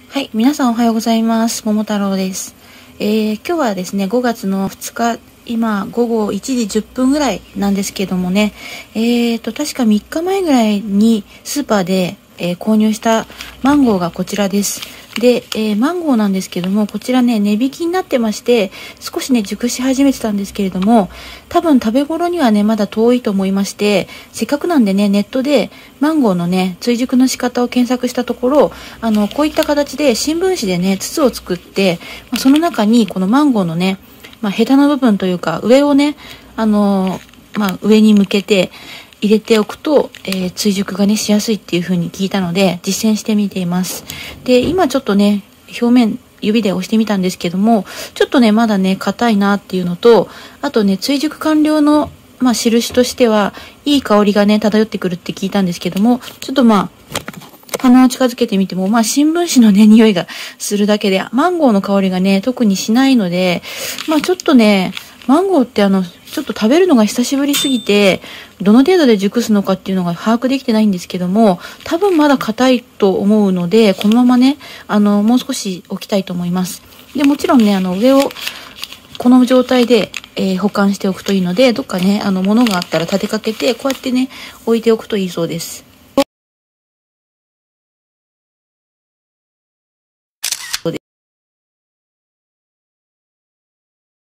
はい、皆さんおはようございます。桃太郎です。今日はですね、5月の2日、今、午後1時10分ぐらいなんですけどもね、確か3日前ぐらいにスーパーで、購入したマンゴーがこちらです。で、マンゴーなんですけども、こちらね、値引きになってまして、少しね、熟し始めてたんですけれども、多分食べ頃にはね、まだ遠いと思いまして、せっかくなんでね、ネットでマンゴーのね、追熟の仕方を検索したところ、こういった形で新聞紙でね、筒を作って、その中にこのマンゴーのね、ヘタの部分というか、上をね、上に向けて、入れておくと、追熟がねしやすいっていう風に聞いたので実践してみています。で、今ちょっとね表面指で押してみたんですけども、ちょっとねまだね硬いなっていうのと、あとね追熟完了の印としてはいい香りがね漂ってくるって聞いたんですけども、ちょっと鼻を近づけてみても、新聞紙のね、匂いがするだけで、マンゴーの香りがね、特にしないので、ちょっとね、マンゴーってちょっと食べるのが久しぶりすぎて、どの程度で熟すのかっていうのが把握できてないんですけども、多分まだ硬いと思うので、このままね、もう少し置きたいと思います。で、もちろんね、上を、この状態で、保管しておくといいので、どっかね、物があったら立てかけて、こうやってね、置いておくといいそうです。